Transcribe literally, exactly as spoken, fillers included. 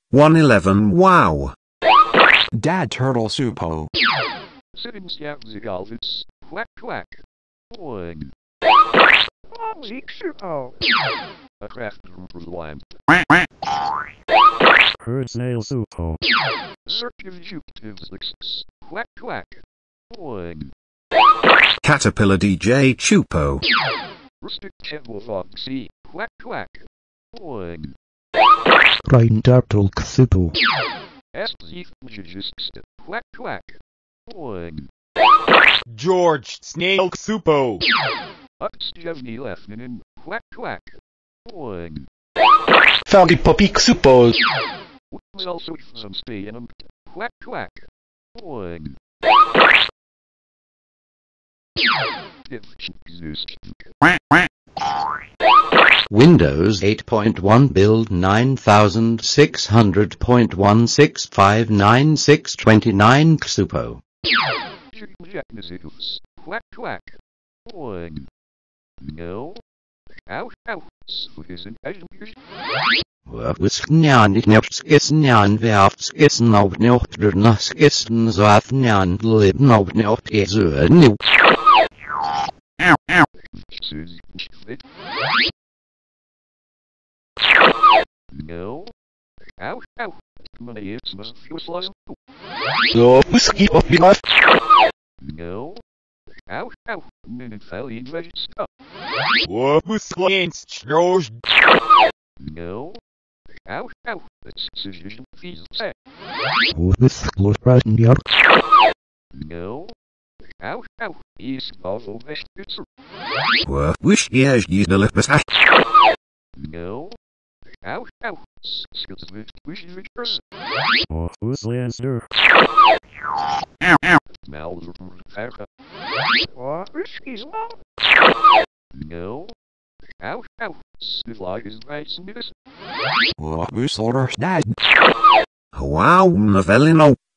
one eleven Wow. Dad Turtle Csupo. Sitting Galvis. Quack quack. One. Csupo. A craft for the lamp. Herd snail Csupo. Circumjectives. Quack quack. One. Caterpillar D J Csupo. Rustic Temple Foxy. Quack quack. One. Rain Turtle Csupo. Asleep Magist. Quack quack. One. George Snail Csupo. Upstevny Lefnin. Quack quack. One. Fairy Poppy Csupo. Was also some Spain. Quack quack. One. Windows eight point one build nine thousand six hundred point one six five nine six two nine Csupo. Quack quack. One. No. Ow ow. So isn't Wysgnian newskisnian werfskisen auf nochdurnaskisen zoathnian libnobnop ezurnu. Ow ow. No. Ow ow. Money it's must feel slow. So whiskey up your life. No. Ow ow. Minute fell in register. What was against George? No. Ow ow. That's decision fees. Whistle right in your. No. Ow ow. Is also vestibule. Were wish years ye the lippers. No. Ow ow. Skills with wish you return. Or who's Lancer? Ow ow. Mouths are What? Whiskey's low. No. Ow ow. Slide is right smiths. Who's Dad? Wow, Novelino.